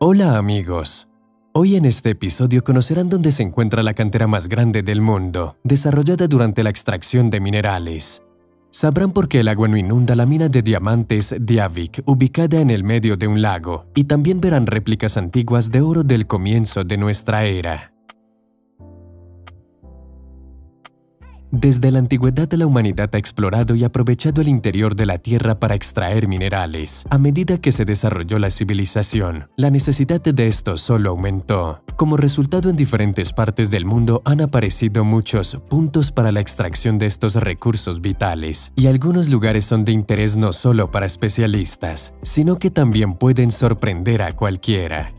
Hola amigos, hoy en este episodio conocerán dónde se encuentra la cantera más grande del mundo, desarrollada durante la extracción de minerales. Sabrán por qué el agua no inunda la mina de diamantes Diavik, ubicada en el medio de un lago, y también verán réplicas antiguas de oro del comienzo de nuestra era. Desde la antigüedad la humanidad ha explorado y aprovechado el interior de la Tierra para extraer minerales. A medida que se desarrolló la civilización, la necesidad de esto solo aumentó. Como resultado, en diferentes partes del mundo han aparecido muchos puntos para la extracción de estos recursos vitales, y algunos lugares son de interés no solo para especialistas, sino que también pueden sorprender a cualquiera.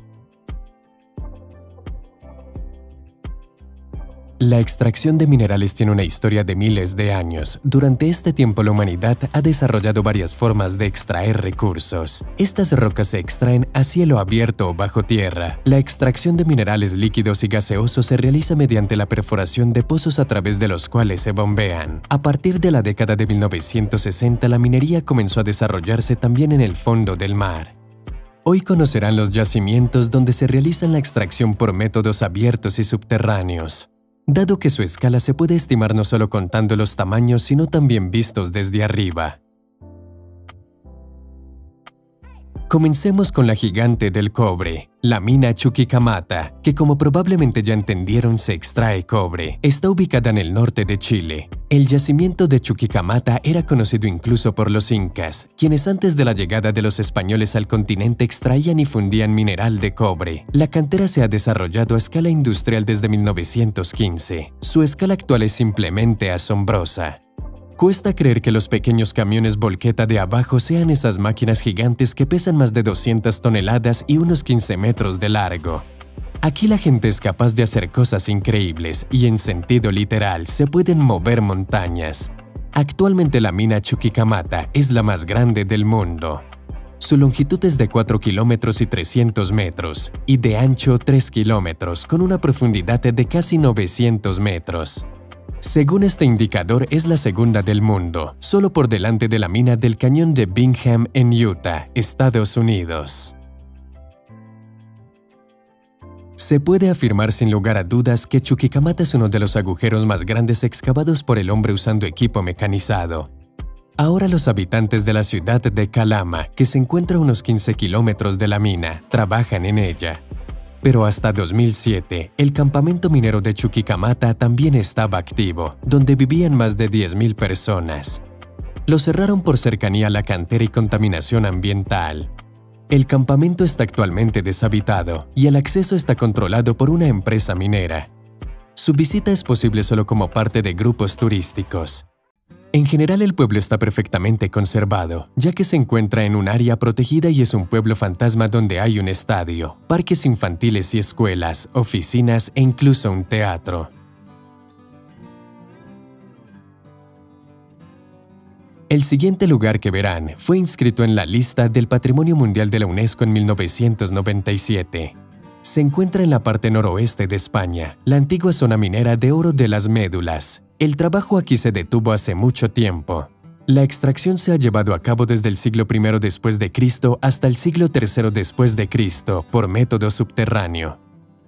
La extracción de minerales tiene una historia de miles de años. Durante este tiempo la humanidad ha desarrollado varias formas de extraer recursos. Estas rocas se extraen a cielo abierto o bajo tierra. La extracción de minerales líquidos y gaseosos se realiza mediante la perforación de pozos a través de los cuales se bombean. A partir de la década de 1960 la minería comenzó a desarrollarse también en el fondo del mar. Hoy conocerán los yacimientos donde se realiza la extracción por métodos abiertos y subterráneos, dado que su escala se puede estimar no solo contando los tamaños, sino también vistos desde arriba. Comencemos con la gigante del cobre, la mina Chuquicamata, que como probablemente ya entendieron se extrae cobre. Está ubicada en el norte de Chile. El yacimiento de Chuquicamata era conocido incluso por los incas, quienes antes de la llegada de los españoles al continente extraían y fundían mineral de cobre. La cantera se ha desarrollado a escala industrial desde 1915. Su escala actual es simplemente asombrosa. Cuesta creer que los pequeños camiones volqueta de abajo sean esas máquinas gigantes que pesan más de 200 toneladas y unos 15 metros de largo. Aquí la gente es capaz de hacer cosas increíbles y en sentido literal se pueden mover montañas. Actualmente la mina Chuquicamata es la más grande del mundo. Su longitud es de 4 kilómetros y 300 metros y de ancho 3 kilómetros con una profundidad de casi 900 metros. Según este indicador, es la segunda del mundo, solo por delante de la mina del cañón de Bingham en Utah, Estados Unidos. Se puede afirmar sin lugar a dudas que Chuquicamata es uno de los agujeros más grandes excavados por el hombre usando equipo mecanizado. Ahora los habitantes de la ciudad de Calama, que se encuentra a unos 15 kilómetros de la mina, trabajan en ella. Pero hasta 2007, el campamento minero de Chuquicamata también estaba activo, donde vivían más de 10.000 personas. Lo cerraron por cercanía a la cantera y contaminación ambiental. El campamento está actualmente deshabitado y el acceso está controlado por una empresa minera. Su visita es posible solo como parte de grupos turísticos. En general el pueblo está perfectamente conservado, ya que se encuentra en un área protegida y es un pueblo fantasma donde hay un estadio, parques infantiles y escuelas, oficinas e incluso un teatro. El siguiente lugar que verán fue inscrito en la lista del Patrimonio Mundial de la UNESCO en 1997. Se encuentra en la parte noroeste de España, la antigua zona minera de oro de las Médulas. El trabajo aquí se detuvo hace mucho tiempo. La extracción se ha llevado a cabo desde el siglo I después de Cristo hasta el siglo III después de Cristo por método subterráneo.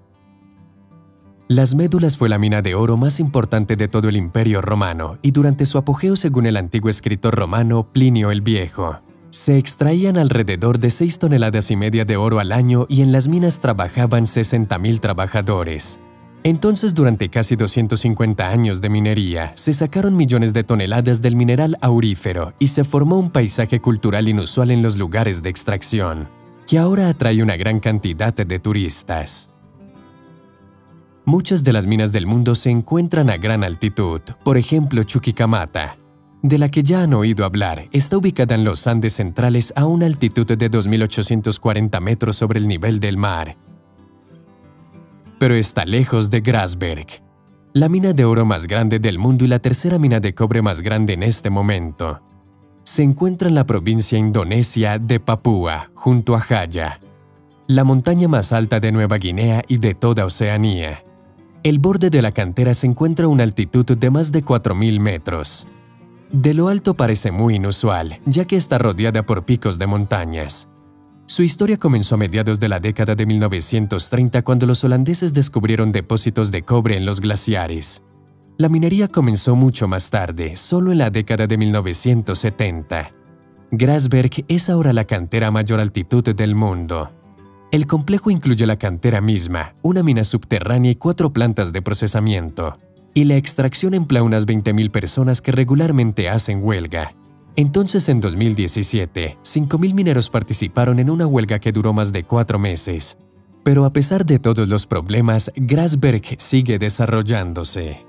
Las Médulas fue la mina de oro más importante de todo el Imperio Romano y durante su apogeo, según el antiguo escritor romano Plinio el Viejo, se extraían alrededor de 6,5 toneladas de oro al año y en las minas trabajaban 60.000 trabajadores. Entonces, durante casi 250 años de minería, se sacaron millones de toneladas del mineral aurífero y se formó un paisaje cultural inusual en los lugares de extracción, que ahora atrae una gran cantidad de turistas. Muchas de las minas del mundo se encuentran a gran altitud, por ejemplo Chuquicamata, de la que ya han oído hablar, está ubicada en los Andes centrales a una altitud de 2.840 metros sobre el nivel del mar. Pero está lejos de Grasberg, la mina de oro más grande del mundo y la tercera mina de cobre más grande en este momento. Se encuentra en la provincia indonesia de Papúa, junto a Jaya, la montaña más alta de Nueva Guinea y de toda Oceanía. El borde de la cantera se encuentra a una altitud de más de 4.000 metros. De lo alto parece muy inusual, ya que está rodeada por picos de montañas. Su historia comenzó a mediados de la década de 1930 cuando los holandeses descubrieron depósitos de cobre en los glaciares. La minería comenzó mucho más tarde, solo en la década de 1970. Grasberg es ahora la cantera a mayor altitud del mundo. El complejo incluye la cantera misma, una mina subterránea y 4 plantas de procesamiento. Y la extracción emplea unas 20.000 personas que regularmente hacen huelga. Entonces, en 2017, 5.000 mineros participaron en una huelga que duró más de 4 meses. Pero a pesar de todos los problemas, Grasberg sigue desarrollándose.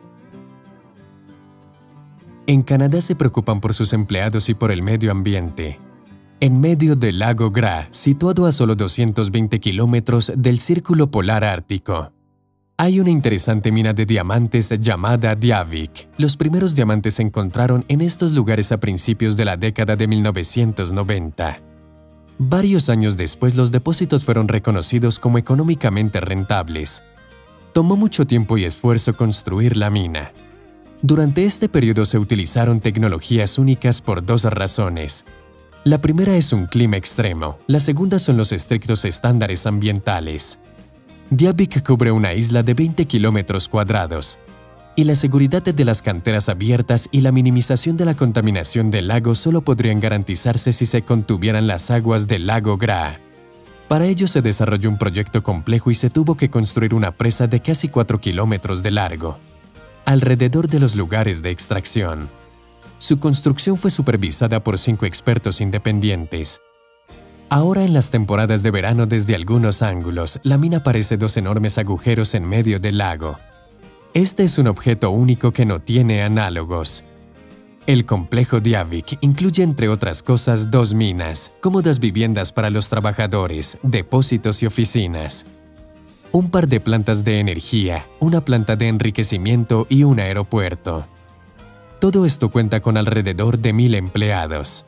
En Canadá se preocupan por sus empleados y por el medio ambiente. En medio del lago Gras, situado a solo 220 kilómetros del Círculo Polar Ártico, hay una interesante mina de diamantes llamada Diavik. Los primeros diamantes se encontraron en estos lugares a principios de la década de 1990. Varios años después, los depósitos fueron reconocidos como económicamente rentables. Tomó mucho tiempo y esfuerzo construir la mina. Durante este periodo se utilizaron tecnologías únicas por 2 razones. La primera es un clima extremo, la segunda son los estrictos estándares ambientales. Diavik cubre una isla de 20 kilómetros cuadrados, y la seguridad de las canteras abiertas y la minimización de la contaminación del lago solo podrían garantizarse si se contuvieran las aguas del lago Gras. Para ello se desarrolló un proyecto complejo y se tuvo que construir una presa de casi 4 kilómetros de largo, alrededor de los lugares de extracción. Su construcción fue supervisada por 5 expertos independientes. Ahora, en las temporadas de verano, desde algunos ángulos, la mina parece 2 enormes agujeros en medio del lago. Este es un objeto único que no tiene análogos. El complejo Diavik incluye, entre otras cosas, 2 minas, cómodas viviendas para los trabajadores, depósitos y oficinas, un par de plantas de energía, una planta de enriquecimiento y un aeropuerto. Todo esto cuenta con alrededor de 1.000 empleados.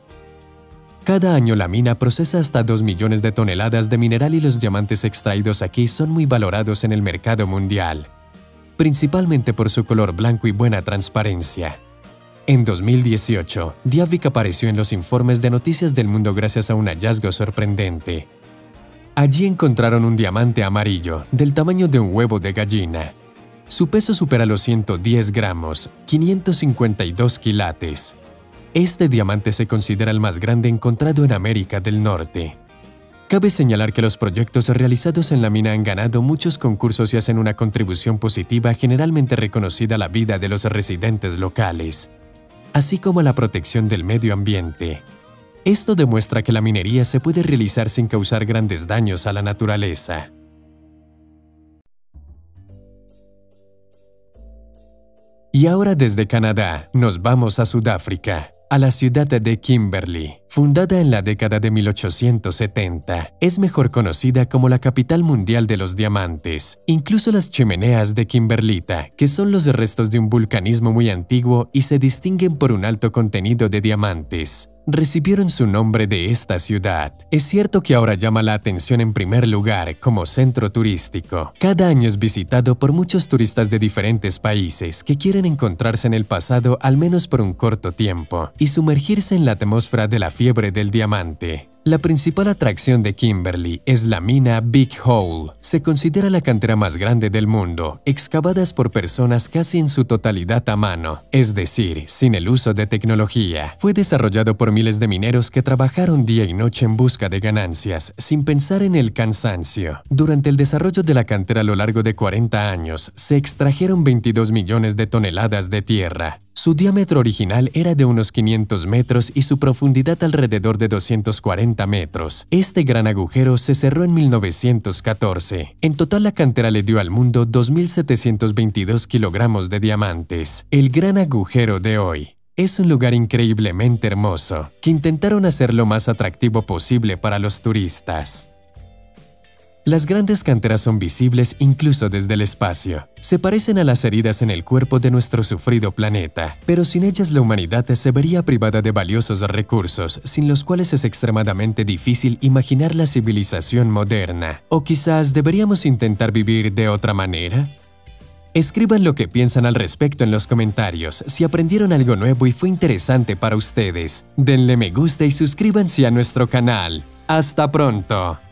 Cada año la mina procesa hasta 2 millones de toneladas de mineral y los diamantes extraídos aquí son muy valorados en el mercado mundial, principalmente por su color blanco y buena transparencia. En 2018, Diavik apareció en los informes de Noticias del Mundo gracias a un hallazgo sorprendente. Allí encontraron un diamante amarillo, del tamaño de un huevo de gallina. Su peso supera los 110 gramos, 552 quilates. Este diamante se considera el más grande encontrado en América del Norte. Cabe señalar que los proyectos realizados en la mina han ganado muchos concursos y hacen una contribución positiva generalmente reconocida a la vida de los residentes locales, así como a la protección del medio ambiente. Esto demuestra que la minería se puede realizar sin causar grandes daños a la naturaleza. Y ahora desde Canadá nos vamos a Sudáfrica, a la ciudad de Kimberley. Fundada en la década de 1870, es mejor conocida como la capital mundial de los diamantes. Incluso las chimeneas de Kimberlita, que son los restos de un vulcanismo muy antiguo y se distinguen por un alto contenido de diamantes, recibieron su nombre de esta ciudad. Es cierto que ahora llama la atención en primer lugar como centro turístico. Cada año es visitado por muchos turistas de diferentes países que quieren encontrarse en el pasado al menos por un corto tiempo y sumergirse en la atmósfera de la fiebre del diamante. La principal atracción de Kimberley es la mina Big Hole. Se considera la cantera más grande del mundo, excavadas por personas casi en su totalidad a mano, es decir, sin el uso de tecnología. Fue desarrollado por miles de mineros que trabajaron día y noche en busca de ganancias, sin pensar en el cansancio. Durante el desarrollo de la cantera a lo largo de 40 años, se extrajeron 22 millones de toneladas de tierra. Su diámetro original era de unos 500 metros y su profundidad alrededor de 240 metros. Este gran agujero se cerró en 1914. En total, la cantera le dio al mundo 2.722 kilogramos de diamantes. El gran agujero de hoy es un lugar increíblemente hermoso, que intentaron hacer lo más atractivo posible para los turistas. Las grandes canteras son visibles incluso desde el espacio. Se parecen a las heridas en el cuerpo de nuestro sufrido planeta, pero sin ellas la humanidad se vería privada de valiosos recursos, sin los cuales es extremadamente difícil imaginar la civilización moderna. ¿O quizás deberíamos intentar vivir de otra manera? Escriban lo que piensan al respecto en los comentarios, si aprendieron algo nuevo y fue interesante para ustedes. Denle me gusta y suscríbanse a nuestro canal. ¡Hasta pronto!